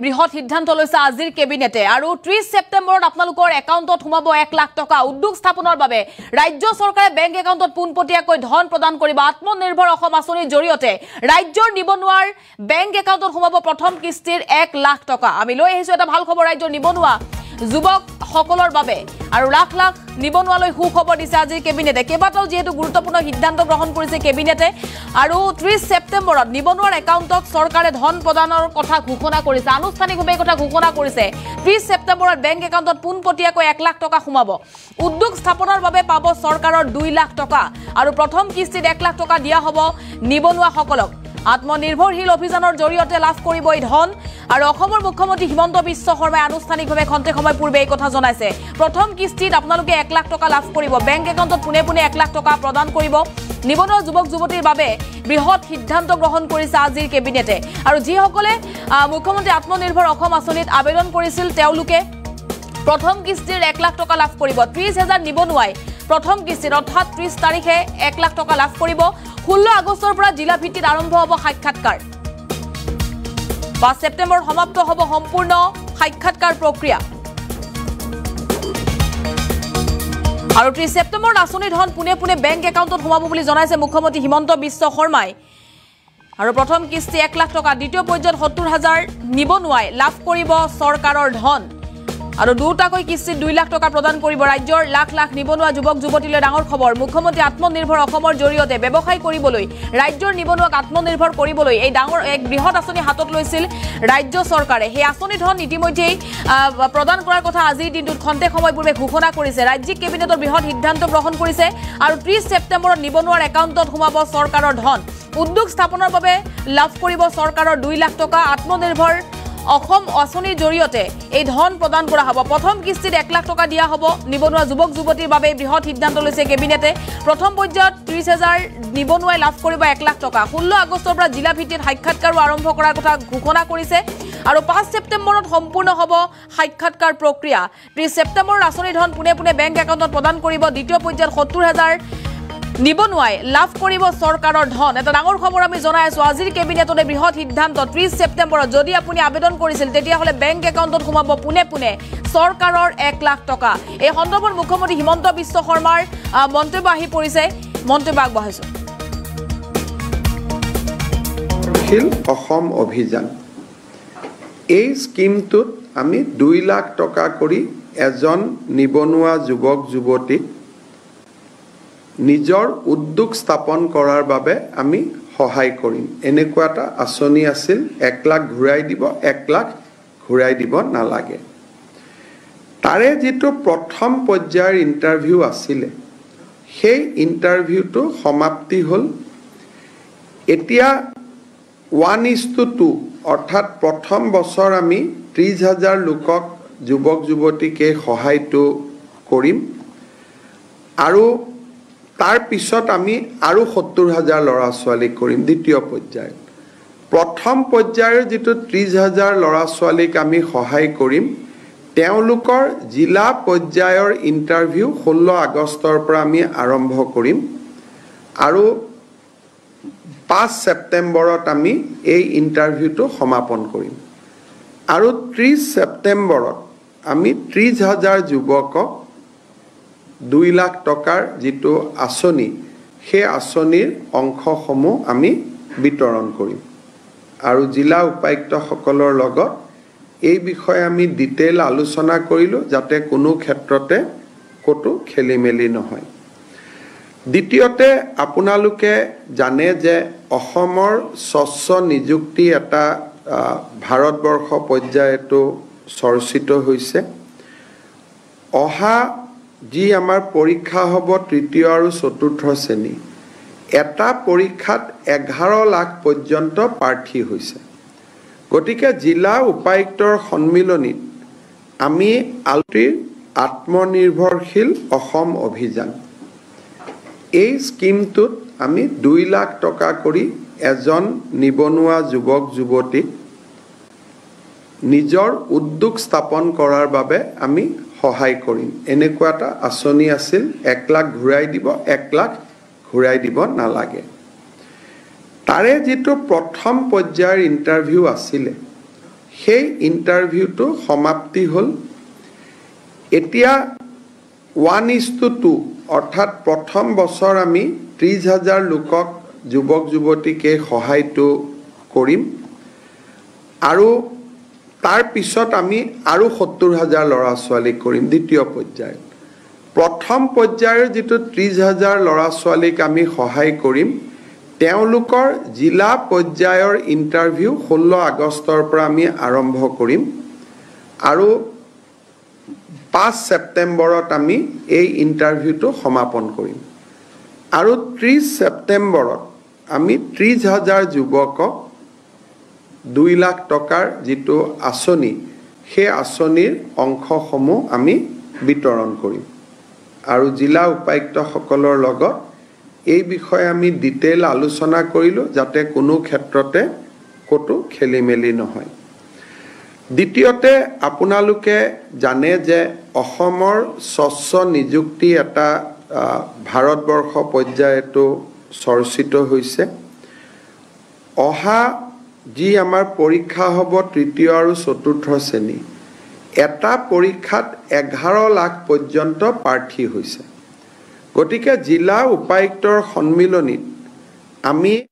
বৃহৎ সিদ্ধান্ত লৈছে আজিৰ কেবিনেটে আৰু 30 সেপ্টেম্বৰত আপোনালোকৰ একাউণ্টত সোমাব 1 লাখ টকা উদ্যোগ স্থাপনৰ বাবে ৰাজ্য চৰকাৰে বেংক একাউণ্টত পোনপটীয়াকৈ ধন প্ৰদান কৰিব আত্মনিৰ্ভৰ অসম আঁচনিৰ জৰিয়তে ৰাজ্যৰ নিবনুৱাৰ বেংক একাউণ্টত সোমাব প্ৰথম কিস্তিৰ 1 লাখ টকা আমি লৈ আহিছো এটা ভাল খবৰ ৰাজ্যৰ নিবনুৱা যুৱক সকলৰ বাবে আৰু লাখ লাখ নিবনুৱালৈ সুখবৰ দিছে আজিৰ কেবিনেটে কেইবাটাও যেহেতু গুৰুত্বপূৰ্ণ সিদ্ধান্ত গ্ৰহণ কৰিছে কেবিনেটে আৰু 30 সেপ্টেম্বৰত নিবনুৱাৰ একাউণ্টত চৰকাৰে ধন প্ৰদানৰ কথা ঘোষণা কৰিছে আনুষ্ঠানিকভাৱে কথা ঘোষণা কৰিছে 30 সেপ্টেম্বৰত বেংক একাউণ্টত পোনপটীয়াকৈ 1 লাখ টকা সোমাব উদ্যোগ স্থাপনৰ বাবে পাব চৰকাৰৰ 2 লাখ টকা আৰু প্ৰথম কিস্তিত 1 লাখ টকা দিয়া হ'ব নিবনুৱাসকলক আত্মনিৰ্ভৰশীল অভিযানৰ জৰিয়তে লাভ কৰিব এই ধন আৰু অসমৰ মুখ্যমন্ত্ৰী হিমন্ত বিশ্ব শৰ্মাই আনুষ্ঠানিকভাৱে খন্তেক সময় পূৰ্বে এই কথা জনাইছে প্ৰথম কিস্তিত আপোনালোকে 1 লাখ টকা লাভ কৰিব বেংক একাউণ্টত পুনে 1 লাখ টকা প্ৰদান কৰিব নিবনুৱা যুৱক যুৱতীৰ বাবে বৃহৎ সিদ্ধান্ত গ্ৰহণ কৰিছে আজিৰ কেবিনেটে আৰু যিসকলে মুখ্যমন্ত্ৰী আত্মনিৰ্ভৰ অসম আঁচনিত আবেদন কৰিছিল তেওঁলোকে প্ৰথম কিস্তিৰ 1 লাখ টকা লাভ কৰিব 30,000 নিবনুৱাই প্ৰথম কিস্তিত অৰ্থাৎ 30 তাৰিখে 1 লাখ টকা লাভ কৰিব 16 আগষ্টৰ পৰা জিলা ভিত্তিত আৰম্ভ হ'ব সাক্ষাৎকাৰ 5 সেপ্টেম্বৰ সমাপ্ত হ'ব সম্পূৰ্ণ সাক্ষাৎকাৰ প্ৰক্ৰিয়া আৰু 30 সেপ্টেম্বৰ আঁচনি ধন পুনে বেংক একাউণ্টত সোমাব বুলি জনাইছে মুখ্যমন্ত্ৰী হিমন্ত বিশ্ব শৰ্মাই আৰু প্ৰথম কিস্তি 1 লাখ টকা দ্বিতীয় পৰ্যায়ত 70,000 নিবনুৱাই লাভ কৰিব চৰকাৰৰ ধন আৰু দুটাকৈ কিস্তিত 2 লাখ টকা প্ৰদান কৰিব ৰাজ্যৰ লাখ লাখ নিবনুৱা যুৱক যুৱতীলৈ ডাঙৰ খবৰ মুখ্যমন্ত্ৰী আত্মনিৰ্ভৰ অসমৰ জৰিয়তে ব্যৱসায় কৰিবলৈ ৰাজ্যৰ নিবনুৱাক আত্মনিৰ্ভৰ কৰিবলৈ এই ডাঙৰ এক বৃহৎ আঁচনি হাতত লৈছিল ৰাজ্য চৰকাৰে সেই আঁচনি ধন ইতিমধ্যেই প্ৰদান কৰাৰ কথা আজিৰ দিনটোত খন্তেক সময় পূৰ্বে ঘোষণা কৰিছে ৰাজ্যিক কেবিনেটৰ বৃহৎ সিদ্ধান্ত গ্ৰহণ কৰিছে আৰু 30 সেপ্টেম্বৰত নিবনুৱাৰ একাউণ্টত সোমাব চৰকাৰৰ ধন উদ্যোগ স্থাপনৰ বাবে লাভ কৰিব চৰকাৰৰ 2 লাখ টকা আত্মনিৰ্ভৰ অসম আঁচনিৰ জৰিয়তে এই ধন প্ৰদান কৰা হ'ব প্ৰথম কিস্তিত 1 লাখ টকা দিয়া হ'ব নিবনুৱা যুৱক যুৱতীৰ বাবে বৃহৎ সিদ্ধান্ত লৈছে কেবিনেটে প্ৰথম পৰ্যায়ত 30,000 নিবনুৱাই লাভ কৰিব 1 লাখ টকা 16 আগষ্টৰ পৰা জিলা ভিত্তিত সাক্ষাৎকাৰ আৰম্ভ কৰাৰ কথা ঘোষণা কৰিছে আৰু 5 সেপ্টেম্বৰত সম্পূৰ্ণ হ'ব সাক্ষাৎকাৰ প্ৰক্ৰিয়া 30 সেপ্টেম্বৰৰ আঁচনি ধন পুনে বেংক একাউণ্টত প্ৰদান কৰিব দ্বিতীয় পৰ্যায়ত 70,000 নিবনুৱাই লাভ কৰিব চৰকাৰৰ ধন এটা ডাঙৰ খবৰ আমি জনাই আছো আজিৰ কেবিনেটতে বৃহৎ সিদ্ধান্ত 30 সেপ্টেম্বৰত যদি আপুনি আবেদন কৰিছিল তেতিয়া হলে বেংক একাউণ্টত সোমাব পুনে চৰকাৰৰ 1 লাখ টকা এই সন্দৰ্ভত মুখ্যমন্ত্ৰী হিমন্ত বিশ্ব শৰ্মাৰ মন্তব্য আহি পৰিছে মন্তব্য আগবঢ়াইছো অসম অভিযান এই স্কিমটোত আমি 2 লাখ টকা কৰি এজন নিবনুৱা যুৱক যুৱতীক নিজৰ উদ্যোগ স্থাপন কৰাৰ বাবে আমি সহায় কৰিম এনেকুৱা এটা আঁচনি আছিল 1 লাখ ঘূৰাই দিব 1 লাখ ঘূৰাই দিব নালাগে তাৰে যেটো প্ৰথম পৰ্যায়ৰ ইন্টাৰভিউ আছিল সেই ইন্টাৰভিউটো সমাপ্তি হল এতিয়া 1:2 অৰ্থাৎ প্ৰথম বছৰ আমি 30,000 লোকক যুৱক যুৱতীকে সহায়টো কৰিম আৰু তাৰ পিছত আমি আৰু 70,000 ল'ৰা ছোৱালী কৰিম দ্বিতীয় পৰ্যায়ত প্ৰথম পৰ্যায়ৰ যেটো 30,000 ল'ৰা ছোৱালীক আমি সহায় কৰিম তেওঁলোকৰ জিলা পৰ্যায়ৰ ইন্টাৰভিউ 16 আগষ্টৰ পৰা আমি আৰম্ভ কৰিম আৰু 5 সেপ্টেম্বৰত আমি এই ইন্টাৰভিউটো সমাপন কৰিম আৰু 30 সেপ্টেম্বৰত আমি 30,000 যুৱকক 2 লাখ টকাৰ যেটো আঁচনি সেই আঁচনিৰ অংশসমূহ আমি বিতৰণ কৰিম আৰু জিলা উপায়ুক্ত সকলৰ লগত এই বিষয়ে আমি ডিটেইল আলোচনা কৰিলো যাতে কোনো ক্ষেত্ৰতে কতো খেলিমেলি নহয় দ্বিতীয়তে আপোনালোকে জানে যে অসমৰ স্বচ্ছ নিযুক্তি এটা ভাৰতবৰ্ষ পৰ্যায়তো চৰ্চিত হৈছে অহা যি আমাৰ পৰীক্ষা হ'ব তৃতীয় আৰু চতুৰ্থ শ্ৰেণী এটা পৰীক্ষাত 11 লাখ পৰ্যন্ত প্ৰাৰ্থী হৈছে গতিকে জিলা উপায়ুক্তৰ সন্মিলনীত আমি আত্মনিৰ্ভৰশীল অসম অভিযান এই স্কিমটোত আমি 2 লাখ টকা কৰি এজন নিবনুৱা যুৱক যুৱতীক নিজৰ উদ্যোগ স্থাপন কৰাৰ বাবে আমি সহায় কৰিম এনেকুৱা এটা আঁচনি আছিল 1 লাখ ঘূৰাই দিব 1 লাখ ঘূৰাই দিব নালাগে তাৰে যেটো প্ৰথম পৰ্যায়ৰ ইন্টাৰভিউ আছিল সেই ইণ্টাৰভিউটো সমাপ্তি হ'ল। এতিয়া 1:2 অৰ্থাৎ প্ৰথম বছৰ আমি 30,000 লোকক যুৱক যুৱতীক এই সহায়টো কৰিম আৰু তাৰ পিছত আমি আৰু 70,000 ল'ৰা ছোৱালীক কৰিম দ্বিতীয় পৰ্যায়ত। প্ৰথম পৰ্যায়ৰ যিটো 30,000 ল'ৰা ছোৱালীক আমি সহায় কৰিম তেওঁলোকৰ জিলা পৰ্যায়ৰ ইণ্টাৰভিউ 16 আগষ্টৰ পৰা আমি আৰম্ভ কৰিম আৰু 5 ছেপ্টেম্বৰত আমি এই ইণ্টাৰভিউটো সমাপন কৰিম আৰু 30 ছেপ্টেম্বৰত আমি 30,000 যুৱকক 2 লাখ টকাৰ যিটো আঁচনি সেই আঁচনিৰ অংশসমূহ আমি বিতৰণ কৰিম আৰু জিলা উপায়ুক্তসকলৰ লগত এই বিষয়ে আমি ডিটেইল আলোচনা কৰিলোঁ যাতে কোনো ক্ষেত্ৰতে ক'তো খেলিমেলি নহয়। দ্বিতীয়তে আপোনালোকে জানে যে অসমৰ স্বচ্ছ নিযুক্তি এটা ভাৰতবৰ্ষ পৰ্যায়তো চৰ্চিত হৈছে। অহা যি আমাৰ পৰীক্ষা হ'ব 3য় আৰু 4ৰ্থ শ্ৰেণী এটা পৰীক্ষাত 11 লাখ পৰ্যন্ত প্ৰাৰ্থী হৈছে। গতিকে জিলা উপায়ুক্তৰ সন্মিলনীত আমি